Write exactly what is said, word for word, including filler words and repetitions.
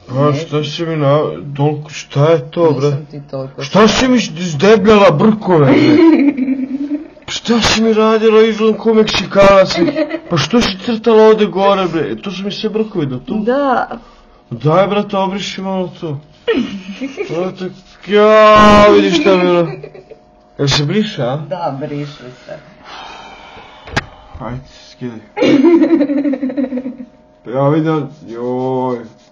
A šta si mi na... Toliko, šta je to, bre? Nisam ti toliko... Šta si mi izdebljala brkove, bre? Šta si mi radila, izgledam ko Meksikanac? Pa što si crtala ovde gore, bre? To su mi sve brkovi do tu? Da. Daj, brate, obriši malo to. Brate, jao, vidiš šta mi je... Jel se briše, a? Da, briše se. Ajde, skidaj. Ja vidim, joj.